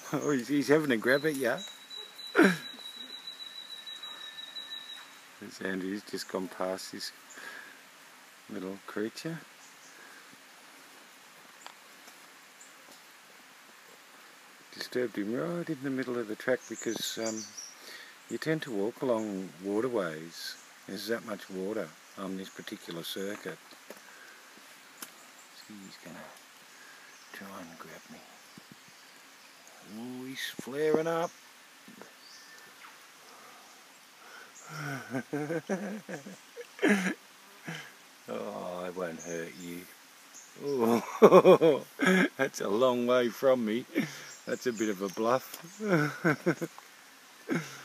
Oh, he's having a grab at ya. There's Andrew's just gone past this little creature. Disturbed him right in the middle of the track because you tend to walk along waterways. There's that much water on this particular circuit. See, he's going to try and grab me. Oh, he's flaring up. Oh, I won't hurt you. Oh, that's a long way from me. That's a bit of a bluff.